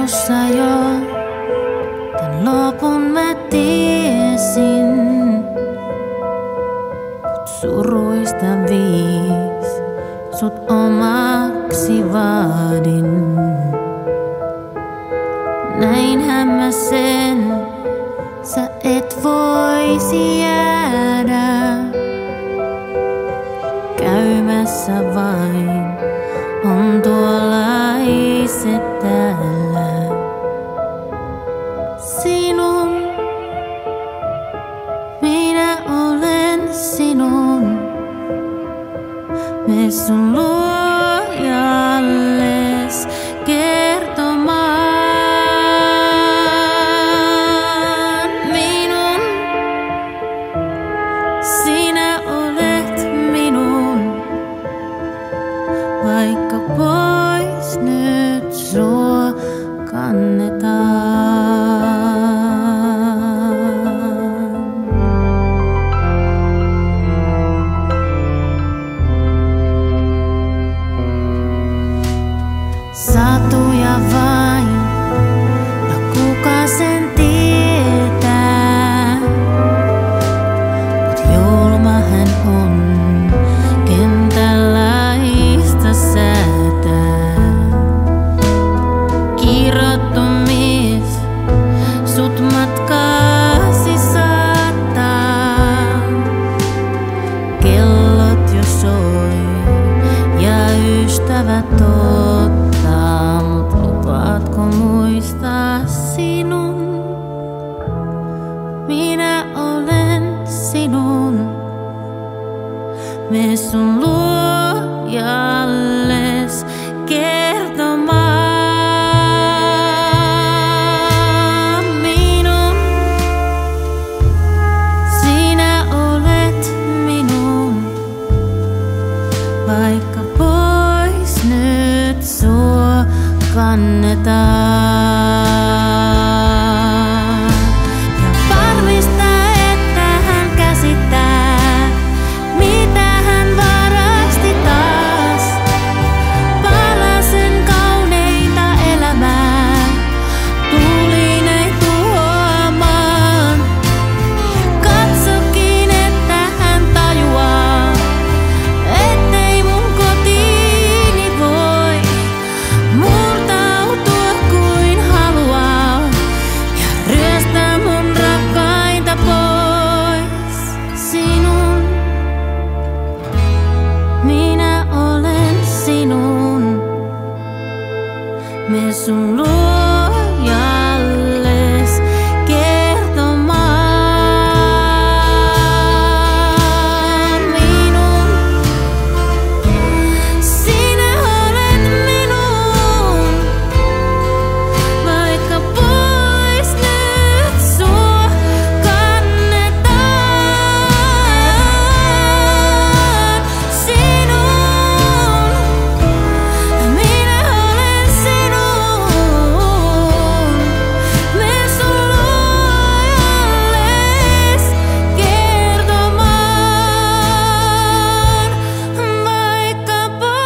alussa jo, tän lopun mä tiesin. Mut suruista viis, sut omaksi vaadin. Näinhän mä sen, sä et voisi jäädä käymässä vain, on tuollaiset täällä. Sinun, minä olen sinun, me sun luojalles kertomaan. Minun, sinä olet minun, vaikka pois nyt sua kannetaan. Satuja vain, no kuka sen tietää, mut julma hän on, kentällaista säätää. Kirottu mies, sut matkaasi saattaa. Kellot jo soi ja ystävät ottaa, mut lupaatko muistaa sinun? Minä olen sinun, me sun luojalles kertomaan. Minun, sinä olet minun, vaikka pois nyt sua kannetaan. Ja varmistaa, että hän käsittää, mitä hän varasti taas. Palasen kauneinta elämää, tulin ei tuhoamaan. Katsokin, että hän tajuaa, ettei mun kotiini voi murtautua kuin haluaa ja ryöstää mun rakkainta pois. Sinun, minä olen sinun, me sun luojalles kertomaan. Minun, sinä olet minun, vaikka pois nyt sua kannetaan. Sinun, minä olen sinun, me sun luojalles kertomaan, vaikka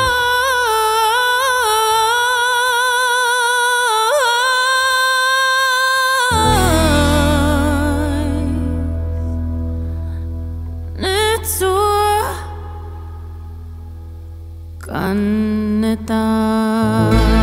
nyt sua kannetaan.